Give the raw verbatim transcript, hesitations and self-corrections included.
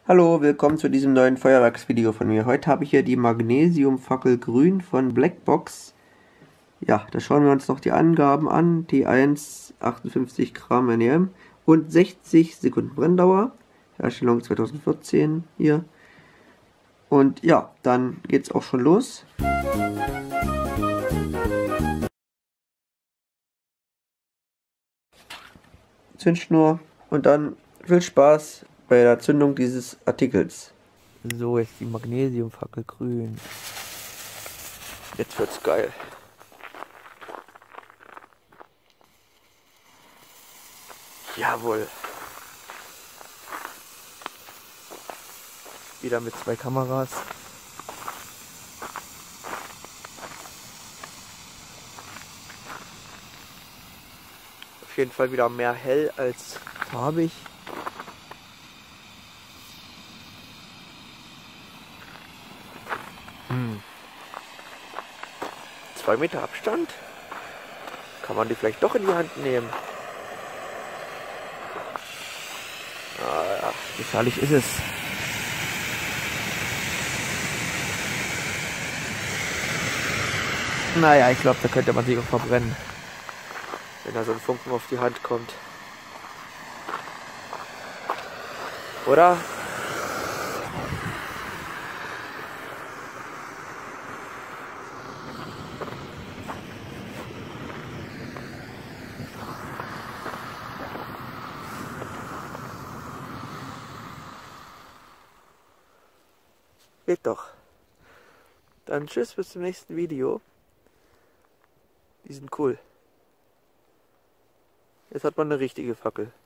Hallo, willkommen zu diesem neuen Feuerwerksvideo von mir. Heute habe ich hier die Magnesiumfackel Grün von Blackbox. Ja, da schauen wir uns noch die Angaben an. T eins, achtundfünfzig Gramm N E M und sechzig Sekunden Brenndauer. Herstellung zweitausendvierzehn hier. Und ja, dann geht's auch schon los. Zündschnur und dann viel Spaß bei der Zündung dieses Artikels. So, jetzt die Magnesiumfackel grün. Jetzt wird's geil. Jawohl. Wieder mit zwei Kameras. Auf jeden Fall wieder mehr hell als farbig. Hm. Zwei Meter Abstand? Kann man die vielleicht doch in die Hand nehmen? Ah ja, gefährlich ist es. Naja, ich glaube, da könnte man sich auch verbrennen, wenn da so ein Funken auf die Hand kommt. Oder? Geht doch. Dann tschüss, bis zum nächsten Video. Die sind cool. Jetzt hat man eine richtige Fackel.